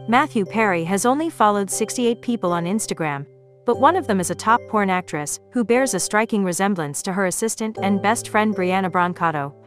Matthew Perry has only followed 68 people on Instagram, but one of them is a top porn actress who bears a striking resemblance to her assistant and best friend Brianna Brancato.